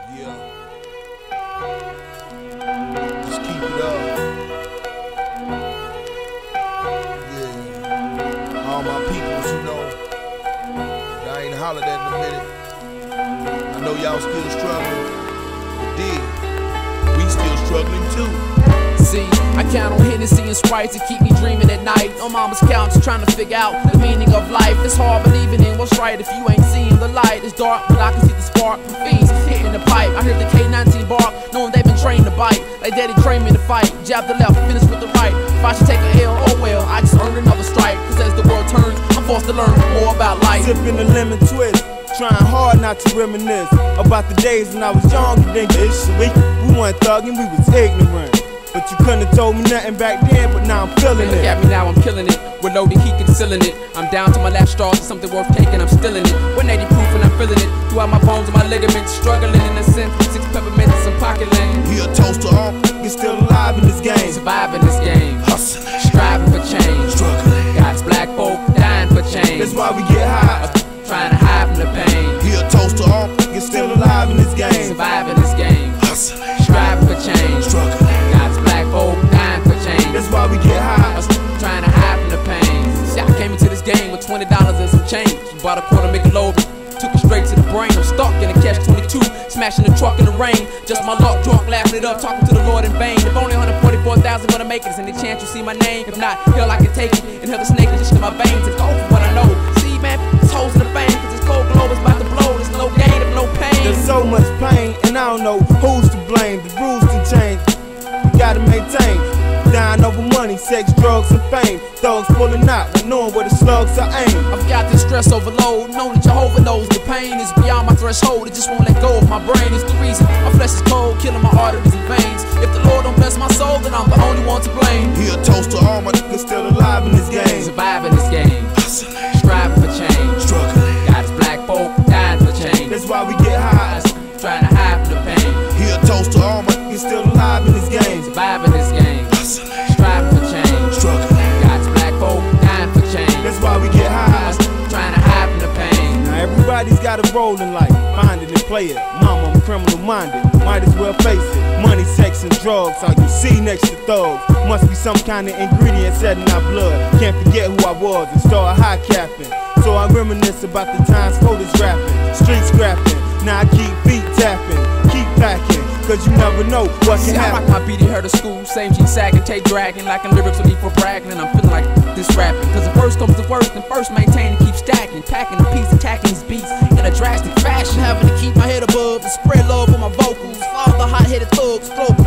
Yeah. Just keep it up. Yeah. All my peoples, you know, I ain't hollered at in a minute. I know y'all still struggling, but we still struggling too. See, I count on Hennessy and Sprite to keep me dreaming at night. On mama's couch trying to figure out the meaning of life. It's hard believing in what's right if you ain't seeing the light. It's dark, but I can see the spark from fiends hitting the pipe. I heard the K-19 bark, knowing they've been trained to bite. Like Daddy trained me to fight, jab the left, finish with the right. If I should take a L, oh well, I just earned another strike. Cause as the world turns, I'm forced to learn more about life. Sipping the lemon twist, trying hard not to reminisce about the days when I was young and then we weren't thugging, we was ignorant. But you couldn't have told me nothing back then, but now I'm feeling it. Look at me now, I'm killing it. With loaded heat concealing it. I'm down to my last straw, to something worth taking, I'm still in it. 180 proof and I'm feeling it. Throughout my bones and my ligaments, struggling in a sense. 6 peppermints and some pocket lane. He a toast to all niggas still alive in this game. Surviving this game. Hustling, striving for change. Struggling. God's black folk dying for change. That's why we get high. Trying to hide from the pain. He a toast to all niggas still alive in this game. Surviving this game. Hustling, striving for change. Struggling. God's black folk dying for change. That's why we get high. Trying to hide from the pain. See, I came into this game with $20 and some change. Bought a quarter, make a load, took it straight to the brain. I'm stuck in a catch-22, smashing the truck in the rain. Just my luck, drunk, laughing it up, talking to the Lord in vain. If only 144,000 gonna make it, is any chance you see my name? If not, hell, I can take it. And hell, the snake is just in my veins. It's gold for what I know. See, man, it's holes in the fame, cause this cold globe is about to blow. There's no gain if no pain. There's so much pain, and I don't know who's to blame. The rules can change, you gotta maintain. Dying over money, sex, drugs, and fame. Thugs pulling out, not knowing where the slugs are aimed. I've got this stress overload, knowing that Jehovah knows the pain is beyond my threshold. It just won't let go of my brain. It's the reason my flesh is cold, killing my arteries and veins. If the Lord don't bless my soul, then I'm the only one to blame. He a toast to all my niggas still alive in this game. Surviving this game. Hustling, striving for change. Struggling. God's black folk dying for change. That's why we get high. Trying to hide from the pain. He a toast to all my niggas still alive in this game. Surviving this game. Hustling, striving for change. Struggling. God's black folk dying for change. That's why we get high. Trying to hide from the pain. Now everybody's got a role in life. Find it and play it. Mama, I'm criminal minded. Might as well face it. Money, sex, and drugs. All you see next to thugs. Must be some kind of ingredient set in our blood. Can't forget who I was and start high capping. So I reminisce about the times Coda's rapping, street scrapping. Now I keep feet tapping, keep packing, cause you never know what can happen. I rock my beat, heard of school, same G sagging, tape dragging, lacking lyrics with me for bragging, and I'm feeling like this rapping. Cause the worst comes to worst, and first maintain and keep stacking, packing the piece, attacking these beats in a drastic fashion, having to keep my head above and spread love with my vocals. All the hot-headed thugs, throw